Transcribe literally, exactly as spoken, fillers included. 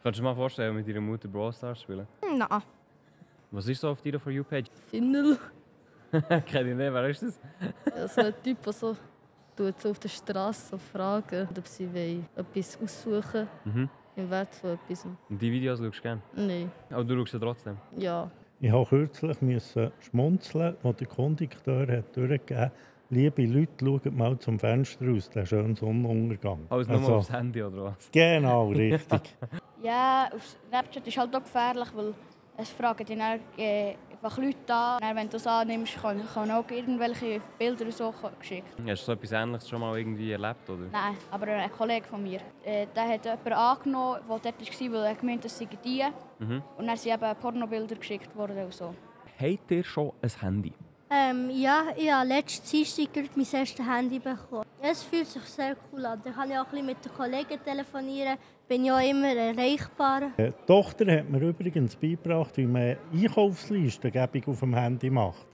Kannst du dir mal vorstellen, mit deiner Mutter Brawl Stars spielen? Nein. Was ist so auf deiner For You-Page? Finnel. Kenn ich nicht, wer ist das? Ja, so ein Typ, der so, tut so auf der Straße so fragen, ob sie wollen, etwas aussuchen Mhm. im Wert von etwas. Und die Videos schaust du gerne? Nein. Aber du schaust sie trotzdem? Ja. Ich musste kürzlich schmunzeln, als der Kondukteur hat durchgegeben hat, liebe Leute, schaut mal zum Fenster aus, den schönen Sonnenuntergang. Also nur mal aufs Handy oder was? Genau, richtig. Ja, auf Snapchat ist halt auch gefährlich, weil es fragen dich dann, äh, einfach Leute an. Dann, wenn du es annimmst, kann, kann auch irgendwelche Bilder so geschickt. Hast du so etwas Ähnliches schon mal irgendwie erlebt, oder? Nein, aber ein Kollege von mir, äh, der hat jemanden angenommen, der dort war, weil er gemeint hat, das seien die. Mhm. Und dann sind eben Pornobilder geschickt worden und so. Habt ihr schon ein Handy? Ähm, ja, ich habe letztes Dienstag mein erstes Handy bekommen. Es fühlt sich sehr cool an. Da kann ich auch ein bisschen mit den Kollegen telefonieren. Bin ja immer erreichbar. Die Tochter hat mir übrigens beigebracht, wie man Einkaufslistengebung auf dem Handy macht.